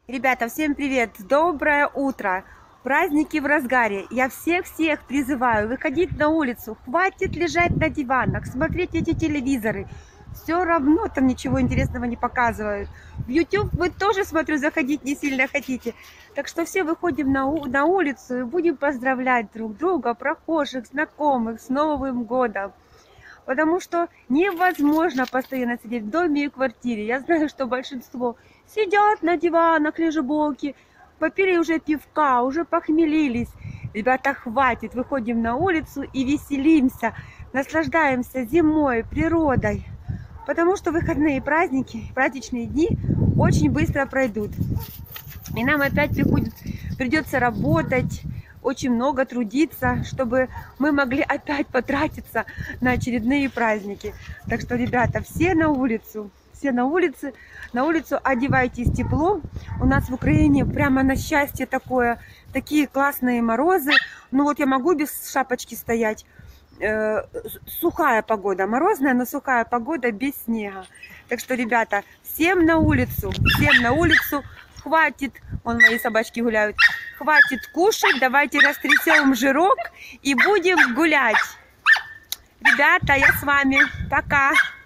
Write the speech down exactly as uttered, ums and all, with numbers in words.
Ребята, всем привет! Доброе утро! Праздники в разгаре. Я всех-всех призываю выходить на улицу. Хватит лежать на диванах, смотреть эти телевизоры. Все равно там ничего интересного не показывают. В YouTube вы тоже, смотрю, заходить не сильно хотите. Так что все выходим на, на улицу и будем поздравлять друг друга, прохожих, знакомых с Новым годом. Потому что невозможно постоянно сидеть в доме и квартире. Я знаю, что большинство сидят на диванах, лежебоки, попили уже пивка, уже похмелились. Ребята, хватит, выходим на улицу и веселимся, наслаждаемся зимой, природой. Потому что выходные праздники, праздничные дни очень быстро пройдут. И нам опять приходит, придется работать, очень много трудиться, чтобы мы могли опять потратиться на очередные праздники. Так что, ребята, все на улицу, все на улице, на улицу одевайтесь тепло. У нас в Украине прямо на счастье такое, такие классные морозы. Ну вот я могу без шапочки стоять. Э, сухая погода, морозная, но сухая погода без снега. Так что, ребята, всем на улицу, всем на улицу. Хватит, вон мои собачки гуляют, хватит кушать, давайте растрясем жирок и будем гулять. Ребята, я с вами, пока.